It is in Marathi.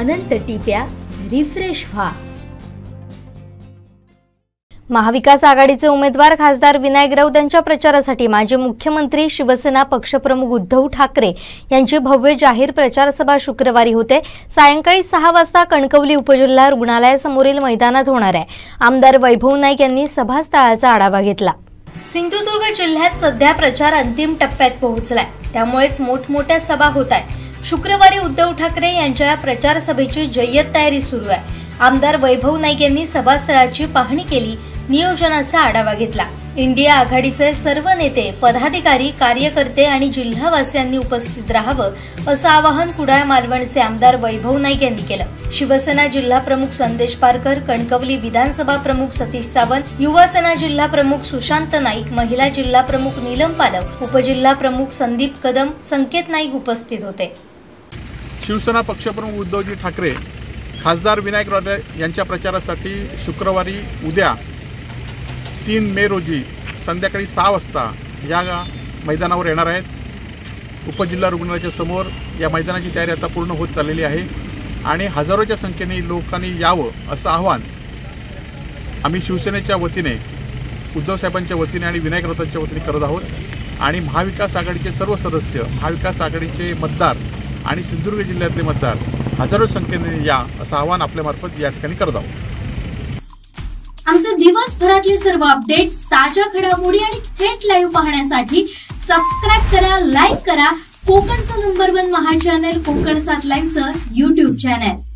अनंत टिप्या रिफ्रेश व्हा। महाविकास आघाडीचे उमेदवार खासदार विनायक राऊत यांच्या प्रचारासाठी माजी मुख्यमंत्री शिवसेना पक्षप्रमुख उद्धव ठाकरे यांची भव्य जाहीर प्रचार सभा शुक्रवारी होते। सायंकाळी 6 वाजता कणकवली उपजिल्हा रुग्णालयासमोरील मैदानात होणार आहे। आमदार वैभव नाईक यांनी सभास्थळाचा आढावा घेतला। सिंधुदुर्ग जिल्ह्यात सध्या प्रचार अंतिम टप्प्यात पोहोचलाय, त्यामुळेच मोठमोठ्या सभा होत आहेत। शुक्रवारी उद्धव ठाकरे यांच्या या प्रचार सभेची जय्यत तयारी सुरू आहे। आमदार वैभव नाईक यांनी सभास्थळाची पाहणी केली, नियोजनाचा आढावा घेतला। इंडिया आघाडीचे सर्व नेते, पदाधिकारी, कार्यकर्ते आणि जिल्हावासियांनी उपस्थित राहावं असं आवाहन कुडाळ मालवणचे आमदार वैभव नाईक यांनी केलं। शिवसेना जिल्हा प्रमुख संदेश पारकर, कणकवली विधानसभा प्रमुख सतीश सावंत, युवासेना जिल्हा प्रमुख सुशांत नाईक, महिला जिल्हा प्रमुख नीलम पालव, उपजिल्हा प्रमुख संदीप कदम, संकेत नाईक उपस्थित होते। शिवसेना पक्षप्रमुख उद्धवजी ठाकरे खासदार विनायक राऊत यांच्या प्रचारासाठी शुक्रवारी उद्या 3 मे रोजी संध्याकाळी 6 वाजता या मैदानावर येणार आहेत। उपजिल्हा रुग्णालयाच्या समोर या मैदानाची तयारी आता पूर्ण होत चाललेली आहे आणि हजारोच्या संख्येने लोकांनी यावं असं आवाहन आम्ही शिवसेनेच्या वतीने, उद्धव साहेबांच्या वतीने आणि विनायक राऊतांच्या वतीने करत आहोत। आणि महाविकास आघाडीचे सर्व सदस्य, महाविकास आघाडीचे मतदार आणि सिंधुदुर्ग जिल्ह्यातले मतदार हजारो संख्येने या असं आवाहन आपल्यामार्फत या ठिकाणी करत आहोत। आमचे दिवसभरातले सर्व अपडेट्स, ताज्या घडामोडी आणि थेट लाईव्ह पाहण्यासाठी सबस्क्राइब करा, लाईक करा कोकणचं नंबर 1 महा चॅनल कोकण 7 लाईव्हचं YouTube चॅनल।